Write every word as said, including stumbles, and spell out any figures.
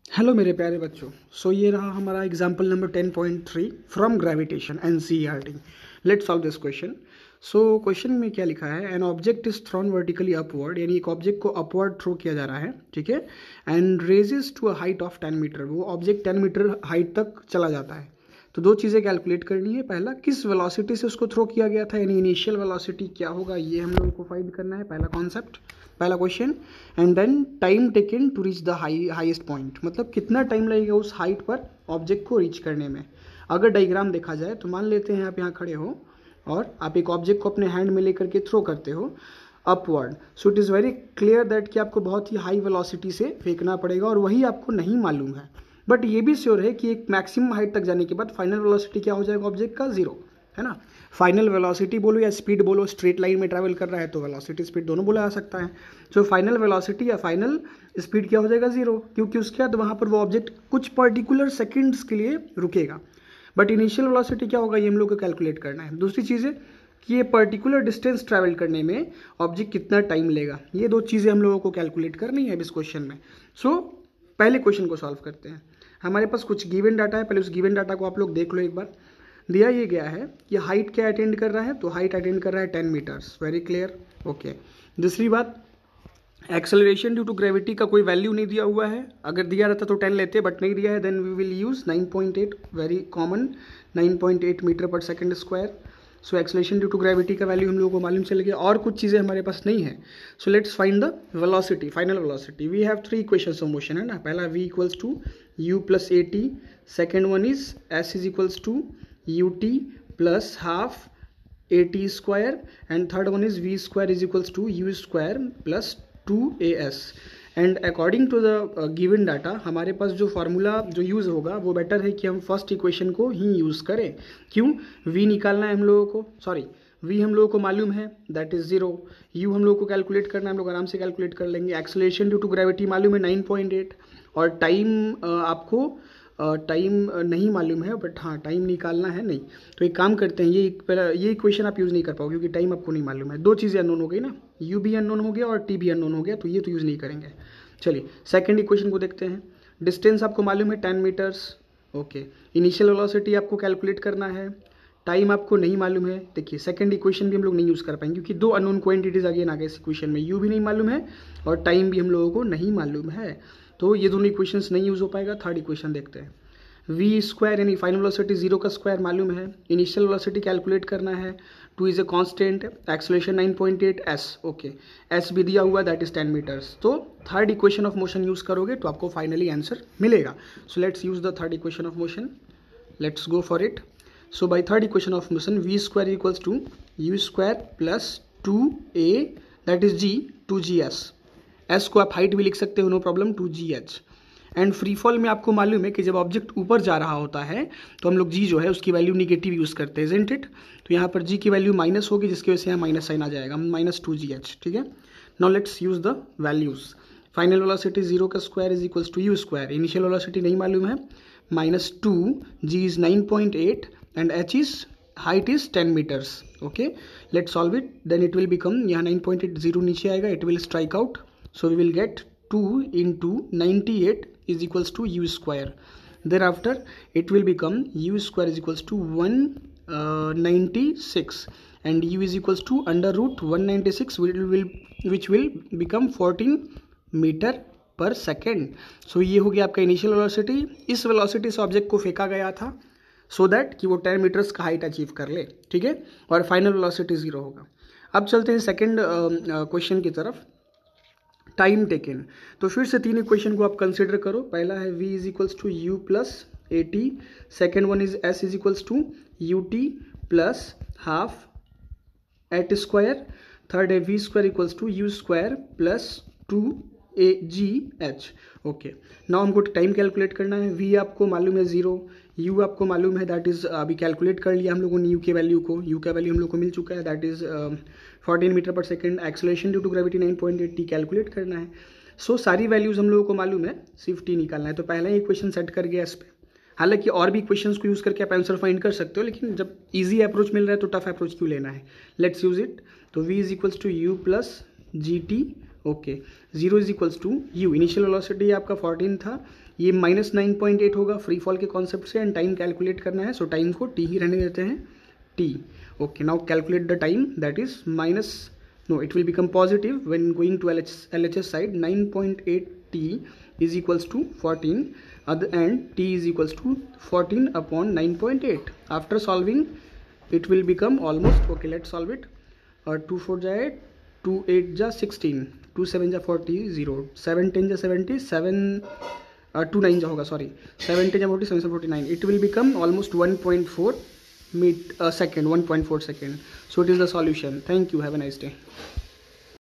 Hello मेरे प्यारे बच्चों। सो ये रहा हमारा example number ten point three from gravitation NCERT. Let's solve this question. So question में क्या लिखा है, an object is thrown vertically upward, यानी एक ऑब्जेक्ट को अपवर्ड थ्रो किया जा रहा है, ठीक है, and raises to a height of ten metre. वो ऑब्जेक्ट टेन मीटर हाइट तक चला जाता है। तो दो चीज़ें कैलकुलेट करनी है। पहला, किस वेलोसिटी से उसको थ्रो किया गया था, यानी इनिशियल वेलोसिटी क्या होगा, ये हम लोगों को फाइंड करना है। पहला कॉन्सेप्ट, पहला question. And then time taken to reach the high highest point, मतलब कितना टाइम लगेगा उस हाइट पर ऑब्जेक्ट को रीच करने में। अगर डायग्राम देखा जाए तो मान लेते हैं आप यहाँ खड़े हो और आप एक ऑब्जेक्ट को अपने हैंड में लेकर के थ्रो करते हो upward. So it is very clear that कि आपको बहुत ही हाई वेलोसिटी से फेंकना पड़ेगा और वही आपको नहीं मालूम है। बट ये भी श्योर है कि एक मैक्सिमम हाइट तक जाने के बाद फाइनल वेलोसिटी क्या हो जाएगा ऑब्जेक्ट का, जीरो, है ना। फाइनल वेलोसिटी बोलो या स्पीड बोलो, स्ट्रेट लाइन में ट्रैवल कर रहा है तो वेलोसिटी स्पीड दोनों बोला जा सकता है। जो फाइनल वेलोसिटी या फाइनल स्पीड क्या हो जाएगा, जीरो, क्योंकि उसके बाद वहाँ पर वो ऑब्जेक्ट कुछ पर्टिकुलर सेकंड्स के लिए रुकेगा। बट इनिशियल वेलोसिटी क्या होगा, ये हम लोग को कैलकुलेट करना है। दूसरी चीज़ है कि ये पर्टिकुलर डिस्टेंस ट्रैवल करने में ऑब्जेक्ट कितना टाइम लेगा, ये दो चीज़ें हम लोगों को कैलकुलेट करनी है इस क्वेश्चन में। सो so, पहले क्वेश्चन को सॉल्व करते हैं। हमारे पास कुछ गिवन डाटा है, पहले उस गिवन डाटा को आप लोग देख लो एक बार। दिया ये गया है कि हाइट क्या अटेंड कर रहा है, तो हाइट अटेंड कर रहा है ten metres, very clear, okay. दूसरी बात, एक्सेलरेशन ड्यू टू ग्रेविटी का कोई वैल्यू नहीं दिया हुआ है। अगर दिया रहता तो टेन लेते, बट नहीं दिया है, then we will use nine point eight, very common, nine point eight metre per second square. So acceleration due to gravity का वैल्यू हम लोगों को मालूम चल गया और कुछ चीज़ें हमारे पास नहीं है। So let's find the velocity, final velocity. We have three equations of motion, है ना। पहला v equals to u plus a t, second one is s is equals to u t plus half a t square, and third one is v square is equals to u square plus two a s. And according to the given data हमारे पास जो formula जो use होगा वो better है कि हम first equation को ही यूज़ करें। क्यों, v निकालना है हम लोगों को, सॉरी v हम लोगों को मालूम है, दैट इज़ जीरो। u हम लोगों को कैलकुलेट करना है, हम लोग आराम से कैलकुलेट कर लेंगे। एक्सेलरेशन ड्यू टू ग्रेविटी मालूम है नाइन पॉइंट एट, और टाइम आपको टाइम नहीं मालूम है, बट हाँ टाइम निकालना है नहीं। तो एक काम करते हैं, ये पहला ये इक्वेशन आप यूज़ नहीं कर पाओगे क्योंकि टाइम आपको नहीं मालूम है। दो चीज़ें अननोन हो गई ना, u भी अननोन हो गया और t भी अननोन हो गया, तो ये तो यूज़ नहीं करेंगे। चलिए सेकंड इक्वेशन को देखते हैं। डिस्टेंस आपको मालूम है ten metres, okay. Initial velocity आपको कैलकुलेट करना है, टाइम आपको नहीं मालूम है। देखिए सेकंड इक्वेशन भी हम लोग नहीं यूज़ कर पाएंगे क्योंकि दो अननोन क्वांटिटीज अगेन आ गए इस इक्वेशन में, u भी नहीं मालूम है और टाइम भी हम लोगों को नहीं मालूम है, तो ये दोनों इक्वेशंस नहीं यूज़ हो पाएगा। थर्ड इक्वेशन देखते हैं। v स्क्वायर यानी फाइनल वेलोसिटी जीरो का स्क्वायर मालूम है, इनिशियल वेलोसिटी कैलकुलेट करना है, two is a constant, acceleration nine point eight, s, okay, s भी दिया हुआ दैट इज टेन मीटर्स। तो third equation of motion use करोगे तो आपको फाइनली आंसर मिलेगा। So let's use the third equation of motion, let's go for it. So by third equation of motion v square equals to u square plus two a that is g two g s, s को आप height भी लिख सकते हो, no problem, two g h. And free fall में आपको मालूम है कि जब ऑब्जेक्ट ऊपर जा रहा होता है तो हम लोग जी जो है उसकी वैल्यू निगेटिव यूज़ करते हैं, इजंट इट। तो यहाँ पर जी की वैल्यू माइनस होगी जिसकी वजह से यहाँ माइनस साइन आ जाएगा, माइनस टू जी एच, ठीक है। Now let's use the values. Final velocity zero का square is equals to u square, initial velocity नहीं मालूम है, minus two, g is nine point eight and h is height is ten metres, okay. Let solve it, then it will become, यहाँ nine point eight zero नीचे आएगा, it will strike out, so we will get two into ninety eight is equals to u square. Thereafter it will become u square is equals to one ninety-six and u is equals to under root one ninety-six will, will which will become fourteen meter per second. So ये हो गया आपका initial velocity. इस velocity से object को फेंका गया था सो so दैट कि वो टेन मीटर्स का हाइट अचीव कर ले, ठीक है, और फाइनल वेलोसिटी जीरो होगा। अब चलते हैं सेकेंड क्वेश्चन की तरफ, टाइम टेकन। तो फिर से तीन इक्वेशन को आप कंसिडर करो। पहला है v is equals to u plus a t, second one is s is equals to u t plus half at square, third है v square equals to u square plus two a g h, okay. Now हमको time calculate करना है। v आपको मालूम है zero, u आपको मालूम है दैट इज अभी कैलकुलेट कर लिया हम लोगों ने u के वैल्यू को, u का वैल्यू हम लोग को मिल चुका है that is fourteen metre per second. Acceleration due to gravity nine point eight, t calculate करना है। सो so, सारी वैल्यूज हम लोगों को मालूम है, सिर्फ टी निकालना है। तो पहला ही इक्वेशन सेट कर गया इस पर। हालांकि और भी इक्वेशंस को यूज करके आप आंसर फाइंड कर सकते हो, लेकिन जब इजी अप्रोच मिल रहा है तो टफ अप्रोच क्यों लेना है। Let's use it. तो v is equals to u plus g t, okay. Zero is equals to u, initial velocity आपका फोर्टीन था, ये माइनस नाइन पॉइंट एट होगा फ्री फॉल के कॉन्सेप्ट से, एंड टाइम कैलकुलेट करना है, सो टाइम को टी ही रहने देते हैं, t. Okay, now calculate the time, that is minus, no, it will become positive when going to L H S, L H S side. nine point eight t is equals to fourteen, at the end t is equals to fourteen upon nine point eight. After solving it will become almost, okay, let's solve it. uh, two four jaye, two eight ja sixteen, two seven ja forty, zero, seven ten ja seventy, seven uh, two nine ja hoga, sorry, seven ten ja forty, seven forty-nine. It will become almost one point four meet a second, one point four second. So it is the solution. Thank you, have a nice day.